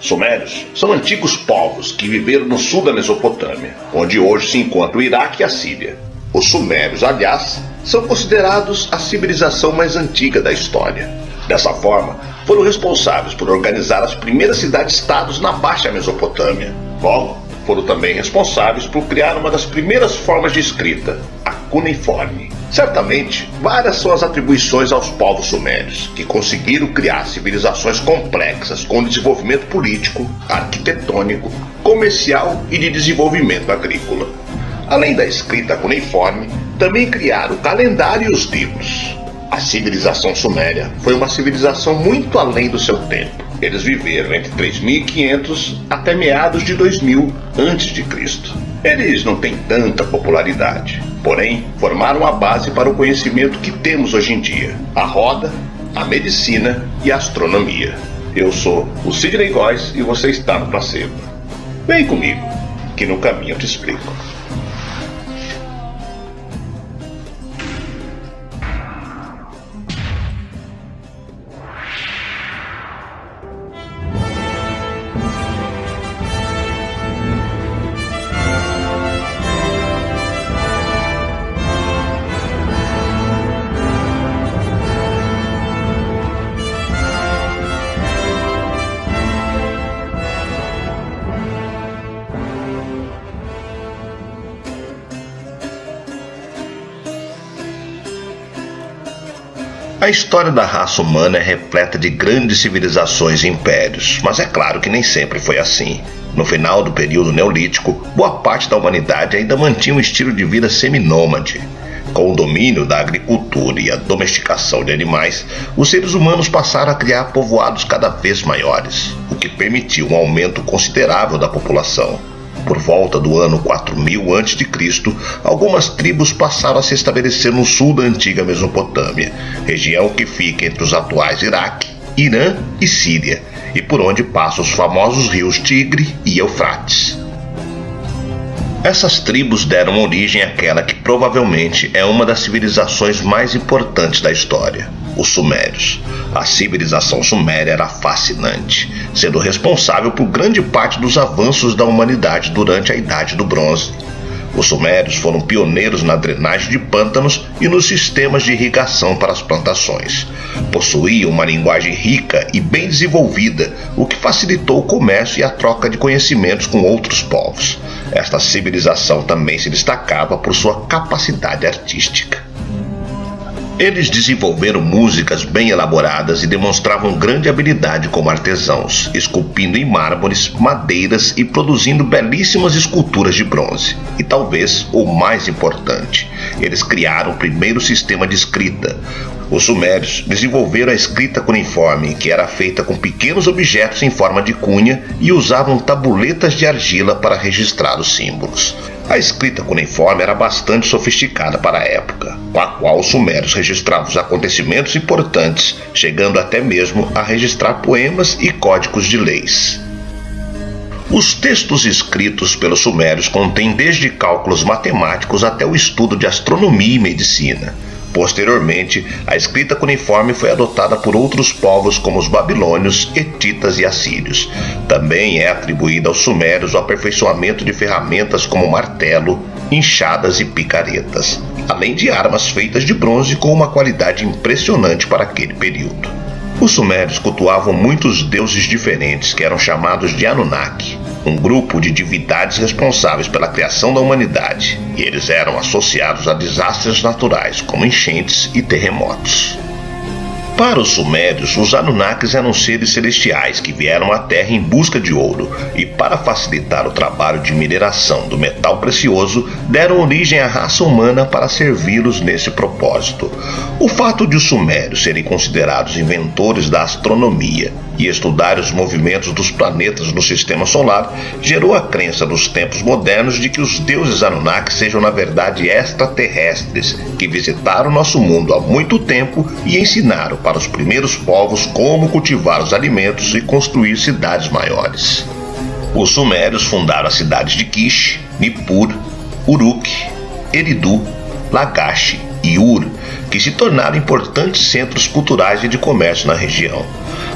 Sumérios são antigos povos que viveram no sul da Mesopotâmia, onde hoje se encontra o Iraque e a Síria. Os sumérios, aliás, são considerados a civilização mais antiga da história. Dessa forma, foram responsáveis por organizar as primeiras cidades-estados na Baixa Mesopotâmia. Logo, foram também responsáveis por criar uma das primeiras formas de escrita, a cuneiforme. Certamente, várias são as atribuições aos povos sumérios, que conseguiram criar civilizações complexas com desenvolvimento político, arquitetônico, comercial e de desenvolvimento agrícola. Além da escrita cuneiforme, também criaram o calendário e os livros. A civilização suméria foi uma civilização muito além do seu tempo. Eles viveram entre 3.500 até meados de 2000 a.C. Eles não têm tanta popularidade, porém formaram a base para o conhecimento que temos hoje em dia: a roda, a medicina e a astronomia. Eu sou o Sidney Góes e você está no Placebo. Vem comigo, que no caminho eu te explico. A história da raça humana é repleta de grandes civilizações e impérios, mas é claro que nem sempre foi assim. No final do período neolítico, boa parte da humanidade ainda mantinha um estilo de vida seminômade. Com o domínio da agricultura e a domesticação de animais, os seres humanos passaram a criar povoados cada vez maiores, o que permitiu um aumento considerável da população. Por volta do ano 4000 a.C., algumas tribos passaram a se estabelecer no sul da antiga Mesopotâmia, região que fica entre os atuais Iraque, Irã e Síria, e por onde passam os famosos rios Tigre e Eufrates. Essas tribos deram origem àquela que provavelmente é uma das civilizações mais importantes da história: os Sumérios. A civilização suméria era fascinante, sendo responsável por grande parte dos avanços da humanidade durante a Idade do Bronze. Os sumérios foram pioneiros na drenagem de pântanos e nos sistemas de irrigação para as plantações. Possuíam uma linguagem rica e bem desenvolvida, o que facilitou o comércio e a troca de conhecimentos com outros povos. Esta civilização também se destacava por sua capacidade artística. Eles desenvolveram músicas bem elaboradas e demonstravam grande habilidade como artesãos, esculpindo em mármores, madeiras e produzindo belíssimas esculturas de bronze. E talvez o mais importante, eles criaram o primeiro sistema de escrita. Os sumérios desenvolveram a escrita cuneiforme, que era feita com pequenos objetos em forma de cunha e usavam tabuletas de argila para registrar os símbolos. A escrita cuneiforme era bastante sofisticada para a época, com a qual os sumérios registravam os acontecimentos importantes, chegando até mesmo a registrar poemas e códigos de leis. Os textos escritos pelos sumérios contêm desde cálculos matemáticos até o estudo de astronomia e medicina. Posteriormente, a escrita cuneiforme foi adotada por outros povos como os babilônios, hetitas e assírios. Também é atribuída aos sumérios o aperfeiçoamento de ferramentas como martelo, enxadas e picaretas, além de armas feitas de bronze com uma qualidade impressionante para aquele período. Os sumérios cultuavam muitos deuses diferentes que eram chamados de Anunnaki, um grupo de divindades responsáveis pela criação da humanidade, e eles eram associados a desastres naturais como enchentes e terremotos. Para os sumérios, os Anunnakis eram seres celestiais que vieram à Terra em busca de ouro e, para facilitar o trabalho de mineração do metal precioso, deram origem à raça humana para servi-los nesse propósito. O fato de os sumérios serem considerados inventores da astronomia e estudar os movimentos dos planetas no sistema solar gerou a crença nos tempos modernos de que os deuses Anunnaki sejam na verdade extraterrestres que visitaram nosso mundo há muito tempo e ensinaram para os primeiros povos como cultivar os alimentos e construir cidades maiores. Os sumérios fundaram as cidades de Kish, Nippur, Uruk, Eridu, Lagash e Ur, que se tornaram importantes centros culturais e de comércio na região.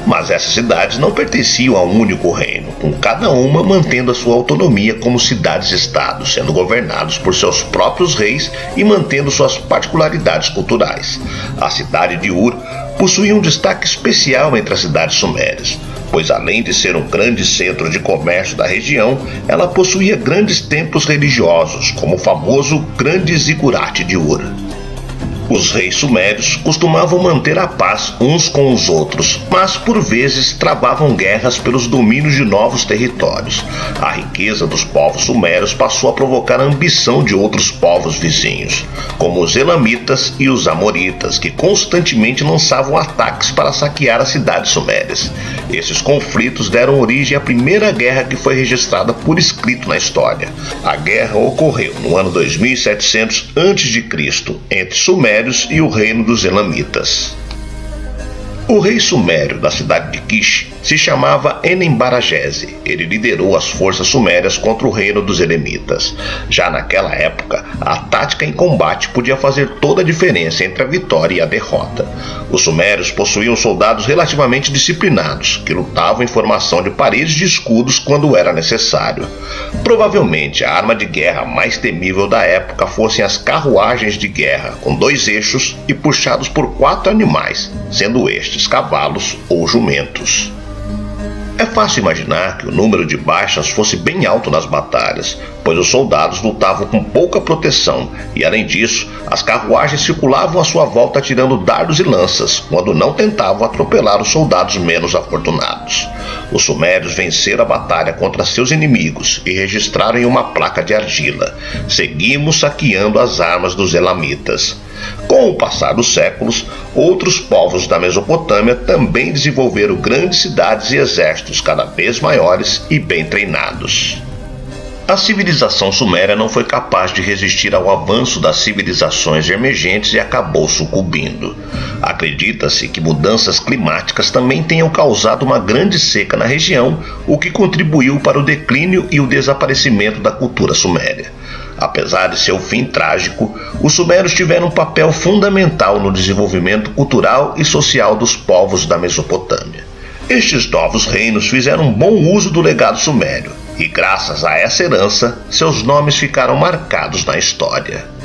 Mas essas cidades não pertenciam a um único reino, com cada uma mantendo a sua autonomia como cidades-estados, sendo governados por seus próprios reis e mantendo suas particularidades culturais. A cidade de Ur possuía um destaque especial entre as cidades sumérias, pois além de ser um grande centro de comércio da região, ela possuía grandes templos religiosos, como o famoso Grande Zigurate de Ur. Os reis sumérios costumavam manter a paz uns com os outros, mas por vezes travavam guerras pelos domínios de novos territórios. A riqueza dos povos sumérios passou a provocar a ambição de outros povos vizinhos, como os elamitas e os amoritas, que constantemente lançavam ataques para saquear as cidades sumérias. Esses conflitos deram origem à primeira guerra que foi registrada por escrito na história. A guerra ocorreu no ano 2700 a.C., entre Sumérios e o reino dos Elamitas. O rei sumério da cidade de Kish se chamava Enembaragese. Ele liderou as forças sumérias contra o reino dos Elamitas. Já naquela época, a tática em combate podia fazer toda a diferença entre a vitória e a derrota. Os sumérios possuíam soldados relativamente disciplinados, que lutavam em formação de paredes de escudos quando era necessário. Provavelmente a arma de guerra mais temível da época fossem as carruagens de guerra, com 2 eixos e puxados por 4 animais, sendo estes cavalos ou jumentos. É fácil imaginar que o número de baixas fosse bem alto nas batalhas, pois os soldados lutavam com pouca proteção e, além disso, as carruagens circulavam à sua volta atirando dardos e lanças, quando não tentavam atropelar os soldados menos afortunados. Os sumérios venceram a batalha contra seus inimigos e registraram em uma placa de argila: "Seguimos saqueando as armas dos elamitas." Com o passar dos séculos, outros povos da Mesopotâmia também desenvolveram grandes cidades e exércitos cada vez maiores e bem treinados. A civilização suméria não foi capaz de resistir ao avanço das civilizações emergentes e acabou sucumbindo. Acredita-se que mudanças climáticas também tenham causado uma grande seca na região, o que contribuiu para o declínio e o desaparecimento da cultura suméria. Apesar de seu fim trágico, os sumérios tiveram um papel fundamental no desenvolvimento cultural e social dos povos da Mesopotâmia. Estes novos reinos fizeram um bom uso do legado sumério, e graças a essa herança, seus nomes ficaram marcados na história.